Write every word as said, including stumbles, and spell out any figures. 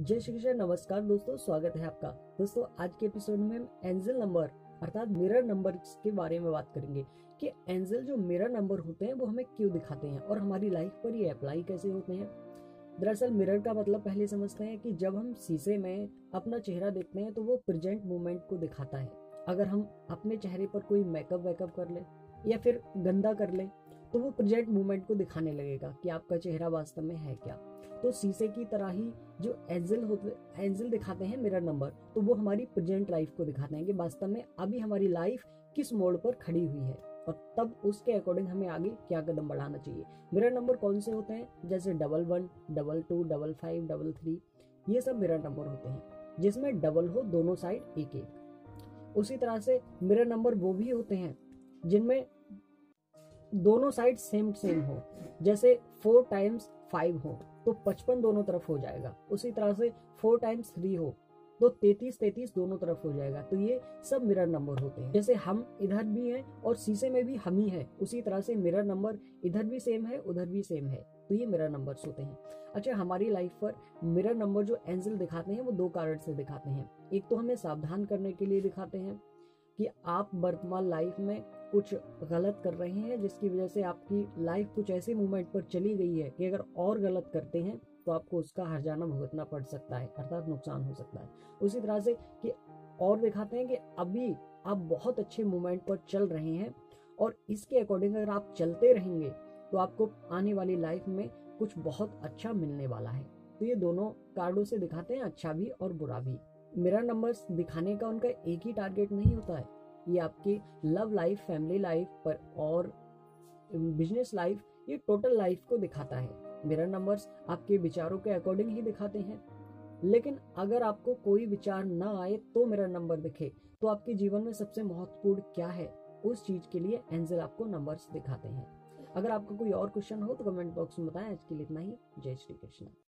जय श्री कृष्ण। नमस्कार दोस्तों, स्वागत है आपका। दोस्तों आज के एपिसोड में हम एंजल नंबर अर्थात मिरर नंबर के बारे में बात करेंगे कि एंजल जो मिरर नंबर होते हैं वो हमें क्यों दिखाते हैं और हमारी लाइफ पर ये अप्लाई कैसे होते हैं। दरअसल मिरर का मतलब पहले समझते हैं कि जब हम शीशे में अपना चेहरा देखते हैं तो वो प्रेजेंट मोमेंट को दिखाता है। अगर हम अपने चेहरे पर कोई मेकअप वेकअप कर ले या फिर गंदा कर ले तो वो प्रेजेंट मोमेंट को दिखाने लगेगा कि आपका चेहरा वास्तव में है क्या। तो शीशे की तरह ही जो एंजल होते एंजल दिखाते हैं मिरर नंबर, तो वो हमारी प्रेजेंट लाइफ को दिखाते हैं कि वास्तव में अभी हमारी लाइफ किस मोड़ पर खड़ी हुई है और तब उसके अकॉर्डिंग हमें आगे क्या कदम बढ़ाना चाहिए। मिरर नंबर कौन से होते हैं? जैसे double one, double two, double five, double three, ये सब मिरर नंबर होते हैं जिसमें डबल हो दोनों साइड एक एक। उसी तरह से मिरर नंबर वो भी होते हैं जिनमें दोनों साइड सेम सेम हो, जैसे फोर टाइम्स फाइव हो तो पचपन दोनों तरफ हो जाएगा। उसी तरह से फोर टाइम्स थ्री हो तो तैतीस तैतीस दोनों तरफ हो जाएगा। तो ये सब मिरर नंबर होते हैं। जैसे हम इधर भी हैं और शीशे में भी हम ही हैं, उसी तरह से मिरर नंबर इधर भी सेम है उधर भी सेम है, तो ये मिरर नंबर्स होते हैं। अच्छा, हमारी लाइफ पर मिरर नंबर जो एंजल दिखाते हैं वो दो कारण से दिखाते हैं। एक तो हमें सावधान करने के लिए दिखाते हैं कि आप वर्तमान लाइफ में कुछ गलत कर रहे हैं जिसकी वजह से आपकी लाइफ कुछ ऐसे मोमेंट पर चली गई है कि अगर और गलत करते हैं तो आपको उसका हर्जाना भुगतना पड़ सकता है, अर्थात नुकसान हो सकता है। उसी तरह से कि और दिखाते हैं कि अभी आप बहुत अच्छे मोमेंट पर चल रहे हैं और इसके अकॉर्डिंग अगर आप चलते रहेंगे तो आपको आने वाली लाइफ में कुछ बहुत अच्छा मिलने वाला है। तो ये दोनों कार्डों से दिखाते हैं, अच्छा भी और बुरा भी। मिरर नंबर्स दिखाने का उनका एक ही टारगेट नहीं होता है, ये आपकी लव लाइफ, फैमिली लाइफ पर और बिजनेस लाइफ, ये टोटल लाइफ को दिखाता है। मिरर नंबर्स आपके विचारों के अकॉर्डिंग ही दिखाते हैं, लेकिन अगर आपको कोई विचार ना आए तो मिरर नंबर दिखे तो आपके जीवन में सबसे महत्वपूर्ण क्या है, उस चीज के लिए एंजल आपको नंबर्स दिखाते हैं। अगर आपका कोई और क्वेश्चन हो तो कमेंट बॉक्स में बताएं। आज के लिए इतना ही। जय श्री कृष्ण।